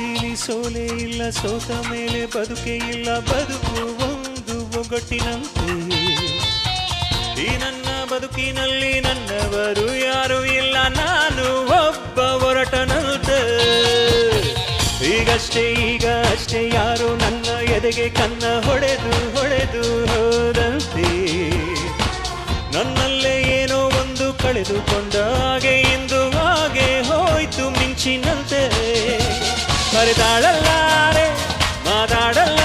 ಪ್ರೀತಿಲಿ ಸೋಲೆ ಇಲ್ಲ, ಸೋತ ಮೇಲೆ ಬದುಕೆ ಇಲ್ಲ, ಬದುಕು ಒಂದು ಒಗ್ಗಟ್ಟಿನಂತೆ. ಈ ನನ್ನ ಬದುಕಿನಲ್ಲಿ ನನ್ನವರು ಯಾರು ಇಲ್ಲ, ನಾನು ಒಬ್ಬ ಹೊರಟನಂತೆ. ಈಗಷ್ಟೇ ಈಗ ಅಷ್ಟೇ ಯಾರು ನನ್ನ ಎದೆಗೆ ಕನ್ನ ಹೊಡೆದು ಹೊಡೆದು ಹೋದಂತೆ. ನನ್ನಲ್ಲೇ ಏನೋ ಒಂದು ಕಳೆದುಕೊಂಡ ಹಾಗೆ ಇಂದು ಹಾಗೆ ಹೋಯ್ತು ಮಿಂಚಿನಂತೆ. ಮರೆತಾಳಲ್ಲಾರೆ ಮಾತಾಡಲ್ಲ